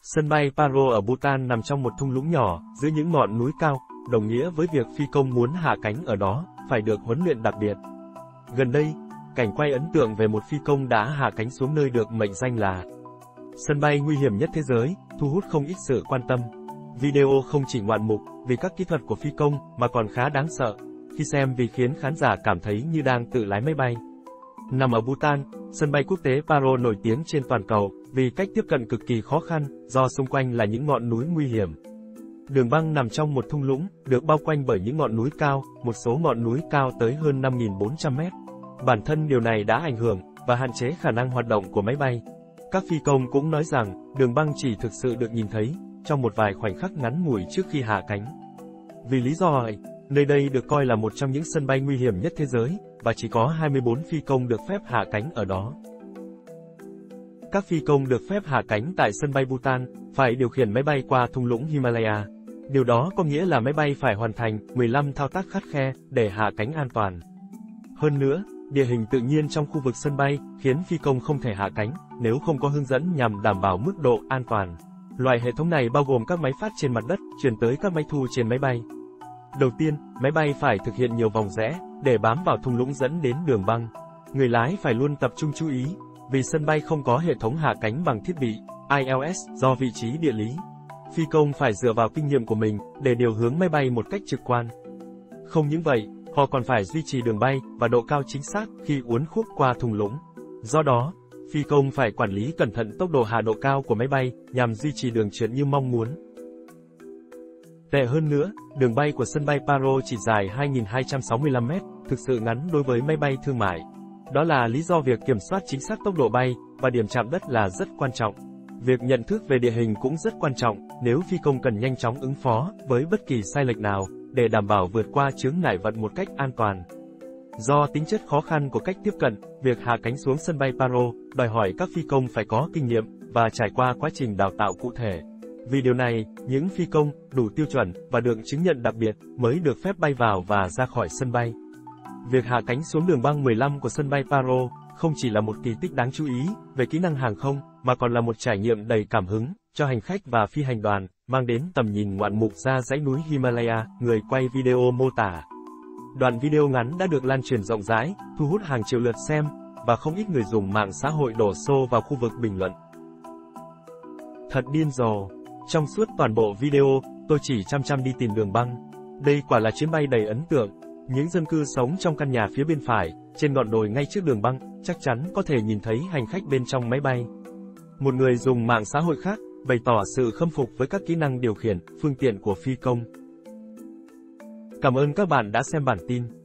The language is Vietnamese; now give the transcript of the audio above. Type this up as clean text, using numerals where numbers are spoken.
Sân bay Paro ở Bhutan nằm trong một thung lũng nhỏ, giữa những ngọn núi cao, đồng nghĩa với việc phi công muốn hạ cánh ở đó, phải được huấn luyện đặc biệt. Gần đây, cảnh quay ấn tượng về một phi công đã hạ cánh xuống nơi được mệnh danh là sân bay nguy hiểm nhất thế giới, thu hút không ít sự quan tâm. Video không chỉ ngoạn mục vì các kỹ thuật của phi công, mà còn khá đáng sợ, khi xem vì khiến khán giả cảm thấy như đang tự lái máy bay. Nằm ở Bhutan, sân bay quốc tế Paro nổi tiếng trên toàn cầu, vì cách tiếp cận cực kỳ khó khăn, do xung quanh là những ngọn núi nguy hiểm. Đường băng nằm trong một thung lũng, được bao quanh bởi những ngọn núi cao, một số ngọn núi cao tới hơn 5.400 mét. Bản thân điều này đã ảnh hưởng, và hạn chế khả năng hoạt động của máy bay. Các phi công cũng nói rằng, đường băng chỉ thực sự được nhìn thấy, trong một vài khoảnh khắc ngắn ngủi trước khi hạ cánh. Vì lý do ấy, nơi đây được coi là một trong những sân bay nguy hiểm nhất thế giới, và chỉ có 24 phi công được phép hạ cánh ở đó. Các phi công được phép hạ cánh tại sân bay Bhutan, phải điều khiển máy bay qua thung lũng Himalaya. Điều đó có nghĩa là máy bay phải hoàn thành 15 thao tác khắt khe, để hạ cánh an toàn. Hơn nữa, địa hình tự nhiên trong khu vực sân bay, khiến phi công không thể hạ cánh, nếu không có hướng dẫn nhằm đảm bảo mức độ an toàn. Loại hệ thống này bao gồm các máy phát trên mặt đất, truyền tới các máy thu trên máy bay. Đầu tiên, máy bay phải thực hiện nhiều vòng rẽ, để bám vào thung lũng dẫn đến đường băng. Người lái phải luôn tập trung chú ý, vì sân bay không có hệ thống hạ cánh bằng thiết bị ILS do vị trí địa lý. Phi công phải dựa vào kinh nghiệm của mình, để điều hướng máy bay một cách trực quan. Không những vậy, họ còn phải duy trì đường bay, và độ cao chính xác, khi uốn khúc qua thung lũng. Do đó, phi công phải quản lý cẩn thận tốc độ hạ độ cao của máy bay, nhằm duy trì đường trượt như mong muốn. Tệ hơn nữa, đường bay của sân bay Paro chỉ dài 2.265 mét, thực sự ngắn đối với máy bay thương mại. Đó là lý do việc kiểm soát chính xác tốc độ bay, và điểm chạm đất là rất quan trọng. Việc nhận thức về địa hình cũng rất quan trọng, nếu phi công cần nhanh chóng ứng phó với bất kỳ sai lệch nào, để đảm bảo vượt qua chướng ngại vật một cách an toàn. Do tính chất khó khăn của cách tiếp cận, việc hạ cánh xuống sân bay Paro đòi hỏi các phi công phải có kinh nghiệm, và trải qua quá trình đào tạo cụ thể. Vì điều này, những phi công đủ tiêu chuẩn, và được chứng nhận đặc biệt, mới được phép bay vào và ra khỏi sân bay. Việc hạ cánh xuống đường băng 15 của sân bay Paro, không chỉ là một kỳ tích đáng chú ý về kỹ năng hàng không, mà còn là một trải nghiệm đầy cảm hứng cho hành khách và phi hành đoàn, mang đến tầm nhìn ngoạn mục ra dãy núi Himalaya, người quay video mô tả. Đoạn video ngắn đã được lan truyền rộng rãi, thu hút hàng triệu lượt xem, và không ít người dùng mạng xã hội đổ xô vào khu vực bình luận. Thật điên rồ! Trong suốt toàn bộ video, tôi chỉ chăm đi tìm đường băng. Đây quả là chuyến bay đầy ấn tượng. Những dân cư sống trong căn nhà phía bên phải, trên ngọn đồi ngay trước đường băng, chắc chắn có thể nhìn thấy hành khách bên trong máy bay. Một người dùng mạng xã hội khác, bày tỏ sự khâm phục với các kỹ năng điều khiển, phương tiện của phi công. Cảm ơn các bạn đã xem bản tin.